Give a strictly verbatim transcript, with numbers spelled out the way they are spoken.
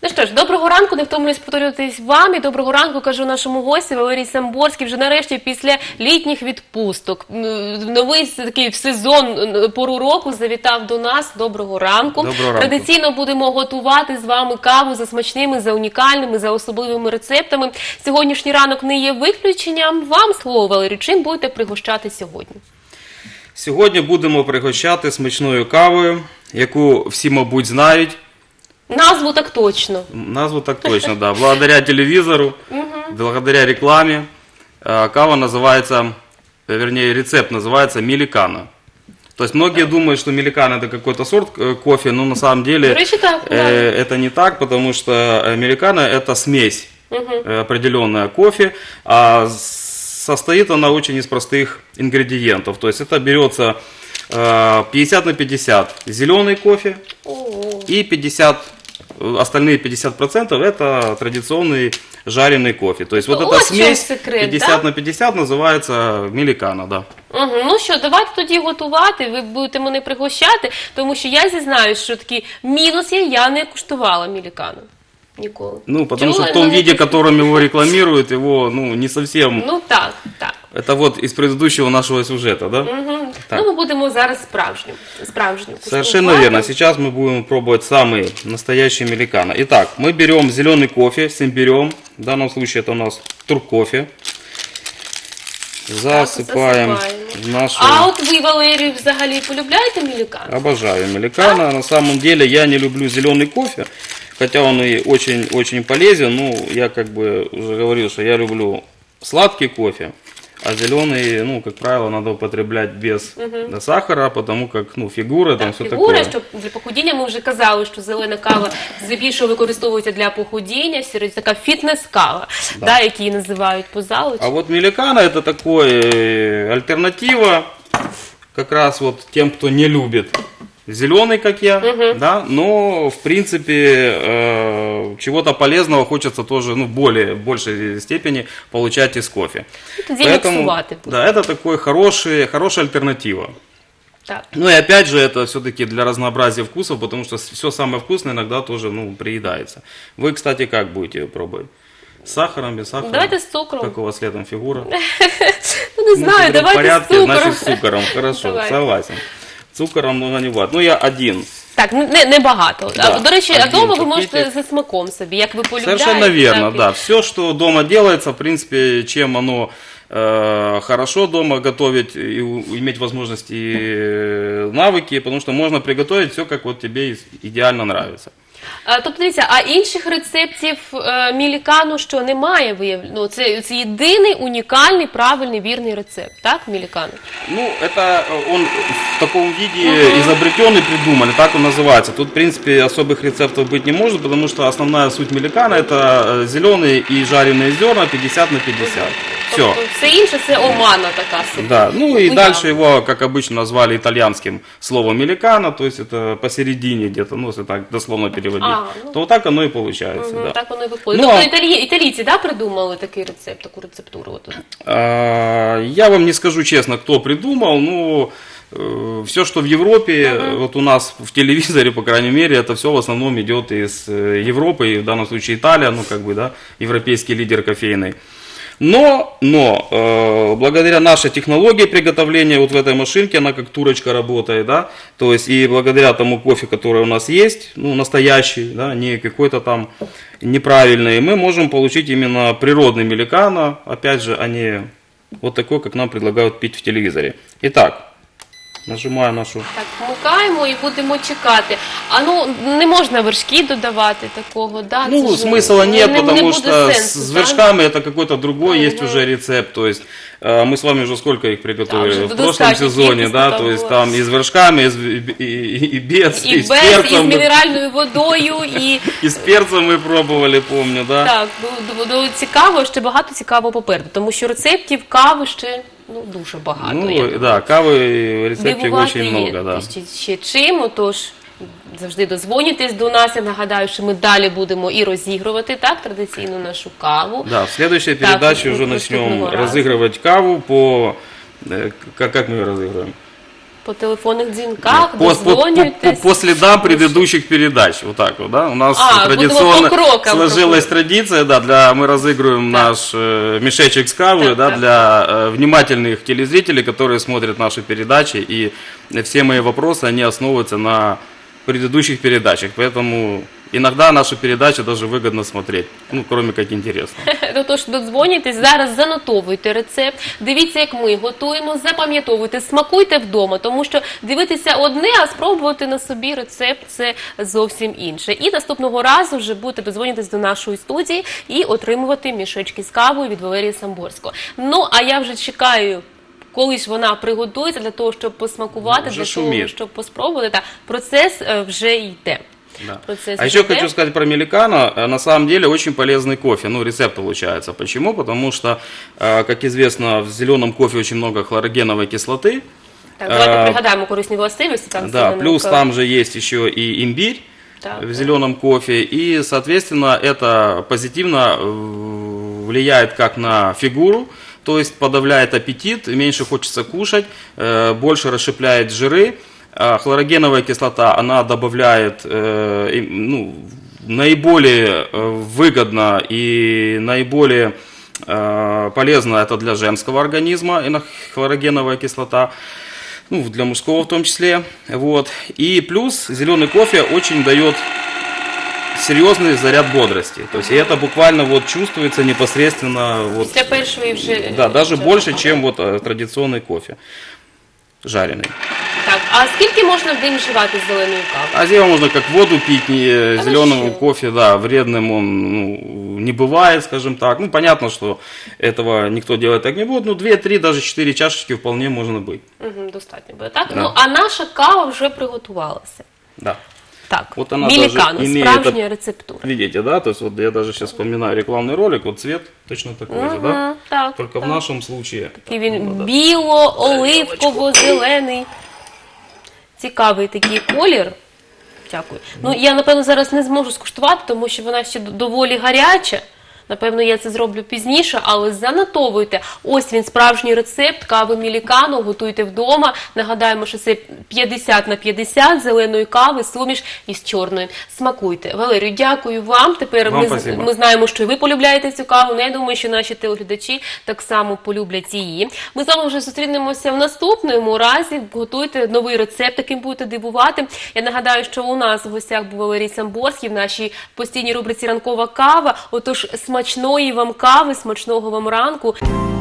Ну що ж, доброго ранку, не втомлююсь повторюватись вам, і доброго ранку кажу нашому гості Валерій Самборський. Вже нарешті після літніх відпусток, новий такий сезон, пору року завітав до нас. Доброго ранку. Доброго ранку. Традиційно будемо готувати з вами каву за смачними, за унікальними, за особливими рецептами. Сьогоднішній ранок не є виключенням. Вам слово, Валерій, чим будете пригощати сьогодні? Сьогодні будемо пригощати смачною кавою, яку всі, мабуть, знають. Назву так точно. Назву так точно, да. Благодаря телевизору, благодаря рекламе. Кава называется, вернее, рецепт называется миликано. То есть многие думают, что миликано это какой-то сорт кофе, но на самом деле Речи так, да. э, это не так, потому что миликано это смесь э, определенная кофе, а состоит она очень из простых ингредиентов. То есть это берется э, пятьдесят на пятьдесят зеленый кофе и пятьдесят остальные пятьдесят процентов это традиционный жареный кофе. То есть вот эта смесь секрет, пятьдесят да? на пятьдесят називається мілікано, да. Угу. Ну що, давайте тоді готувати, ви будете мене пригощати, тому що я зізнаюсь, що такий мінус є, я не куштувала мілікано. Никола. Ну, потому Чула, что в том но виде, не... которым его рекламируют, его, ну, не совсем... Ну, так, так. Это вот из предыдущего нашего сюжета, да? Угу. Так. Ну, ми будемо зараз справжнім, справжнім Совершенно верно. Сейчас мы будем пробовать самый настоящий миликано. Итак, мы берем зеленый кофе с имбирем. В данном случае это у нас туркофе. Засыпаем в нашу... А от ви, Валерій, взагалі полюбляєте мілікано? Обожаю миликано. А? На самом деле я не люблю зеленый кофе. Хотя он и очень-очень полезен, ну, я как бы уже говорил, что я люблю сладкий кофе, а зеленый, ну, как правило, надо употреблять без угу. сахара, потому как, ну, фигура, так, там все фігура, такое. Щоб для похудіння ми вже казали, що зелена кава здебільшого використовується для похудіння, така фітнес-кава, да. Да, які її називають по залу. А вот миликано это такой альтернатива, как раз вот тем, кто не любит зеленый, как я, угу. да, но в принципе э, чего-то полезного хочется тоже, ну, в более большей степени получать из кофе. Поэтому, да, это такой хороший, хорошая альтернатива. Так. Ну и опять же это все-таки для разнообразия вкусов, потому что все самое вкусное иногда тоже, ну, приедается. Вы, кстати, как будете ее пробовать? С сахаром, без сахара? Давайте с цукром. Как у вас летом фигура? Ну не знаю, давайте с цукром. Значит с цукром, хорошо, согласен. Цукором много не буває. Ну, я один. Так, не, не багато. Да, До речі, а вдома ви пакетик. можете за смаком собі, як ви полюбляєте. Совершенно верно, так, да. Все, что дома делается, в принципе, чем оно э, хорошо дома готовить и иметь возможность и навыки, потому что можно приготовить все, как вот тебе идеально нравится. А, тобто, дивіться, а інших рецептів е, мілікану, що немає, виявлено? Це, це єдиний, унікальний, правильний, вірний рецепт, так, мілікану? Ну, это он в таком виде uh-huh. изобретен и придумали, так он называется. Тут, в принципе, особых рецептов быть не может, потому что основная суть миликано это зеленые и жареные зерна пятьдесят на пятьдесят. Все. Тобто, все інше це омана така собі. Да, ну и Уявно. дальше его, как обычно, назвали итальянским словом миликано, то есть это посередине где-то, ну, если так дословно переводить, а, ну, то вот так оно и получается. Угу, да. Так воно і виходить. Ну, тобто а... італій, італійці, да, придумали такий рецепт, таку рецептуру? От. А, я вам не скажу честно, кто придумал, но э, все, что в Европе, uh-huh. вот у нас в телевизоре, по крайней мере, это все в основном идет из Европы, и в данном случае Италия, ну, как бы, да, европейский лидер кофейный. Но, но э, благодаря нашей технологии приготовления вот в этой машинке, она как турочка работает, да, то есть и благодаря тому кофе, который у нас есть, ну, настоящий, да, не какой-то там неправильный, мы можем получить именно природный миликано, опять же, а не вот такой, как нам предлагают пить в телевизоре. Итак, нажимаю нашу... Так, вмикаємо і будемо чекати. А ну, не можна вершки додавати такого, да? Ну, Це смысла ж, нет, не, потому не что сенсу, с да? вершками это какой-то другой, Uh-huh. есть уже рецепт, то есть э, мы с вами уже сколько их приготовили да, в прошлом сезоне, да, то есть там и с вершками, и, с, и, и, и без, и, и с без, перцем. И с минеральною водою, і... І з перцем ми пробували, помню, да? Так, ну, ну, цікаво, ще багато цікавого попереду, тому що рецептів кави ще, ну, дуже багато. Ну, да, кави рецептів дуже багато, да. Ще, ще чим, отож, завжди дозвонюйтесь до нас. Я нагадаю, що ми далі будемо і розігрувати, так, традиційну нашу каву. Да, в следующей передаче уже начнем разыгрывать каву по... Как, как мы ее разыгрываем? по телефонних дзвінках, По, по, по, по, дозвонюйтесь. по следам предыдущих передач, вот так вот, да, у нас А, традиционно по крокам сложилась проходим. традиция, да, для, мы разыгрываем наш э, мешечек с кавой, Так, да, так, для э, внимательных телезрителей, которые смотрят наши передачи, и все мои вопросы, они основываются на предыдущих передачах, поэтому иногда наши передачи даже выгодно смотреть, ну, кроме как интересно. Ну, тож додзвонюйтесь, зараз занотовуйте рецепт, дивіться, як ми готуємо, запам'ятовуйте, смакуйте вдома, тому що дивитися одне, а спробувати на собі рецепт – це зовсім інше. І наступного разу вже будете додзвонюватись до нашої студії і отримувати мішечки з кавою від Валерії Самборського. Ну, а я вже чекаю, коли ж вона приготується для того, щоб посмакувати, Вже для шумить. того, щоб поспробувати. Та процес е, вже йде. Да. Процесс А еще идет. хочу сказать про меликано. Э, На самом деле очень полезный кофе. Ну, рецепт получается. Почему? Потому что, э, как известно, в зеленом кофе очень много хлорогеновой кислоты. Так, давайте Е, пригадаємо корисні властивості. Там Да, всі плюс наукові- там же есть еще и имбирь Так, в зеленом кофе. И, соответственно, это позитивно э, влияет как на фигуру, то есть подавляет аппетит, меньше хочется кушать, э, больше расщепляет жиры. А хлорогеновая кислота, она добавляет, э, и, ну, наиболее э, выгодно и наиболее э, полезно это для женского организма, и хлорогеновая кислота, ну, для мужского в том числе. Вот. И плюс зеленый кофе очень дает серьезный заряд бодрости. То есть и это буквально вот чувствуется непосредственно. Вот, після першої вже... да, даже больше, чем вот э, традиционный кофе жареный. Так, а скільки можна в день вживати зеленої кави? А зелень можно как воду пить, не, А зеленому зачем? кофе, да, вредным он ну, не бывает, скажем так. Ну, понятно, что этого никто делать так не будет, ну, две-три, даже четыре чашечки вполне можно быть. Угу, достатньо буде, так? Да. Ну, а наша кава вже приготувалася. Да. Так, Вот она мілікано, даже имеет справжня это- рецептура. Видите, да? То есть вот я даже сейчас вспоминаю рекламный ролик, вот цвет точно такой же, да? Мгм, так, Только так. в нашем случае. Такий він Ну, да. біло-оливково-зелений. Цікавий такий колір. Дякую. Ну, я, напевно, зараз не зможу скуштувати, тому що вона ще доволі гаряча. Напевно, я це зроблю пізніше, але занотовуйте. Ось він, справжній рецепт кави мілікано, готуйте вдома. Нагадаємо, що це п'ятдесят на п'ятдесят зеленої кави, суміш із чорною. Смакуйте. Валерію, дякую вам. Тепер Вам ми, спасибо. ми знаємо, що і ви полюбляєте цю каву. Ну, я думаю, що наші телеглядачі так само полюблять її. Ми з вами вже зустрінемося в наступному разі. Готуйте новий рецепт, яким будете дивувати. Я нагадаю, що у нас в гостях був Валерій Самборський в нашій постійній рубриці «Ранкова кава». Отож, смачної вам кави, смачного вам ранку.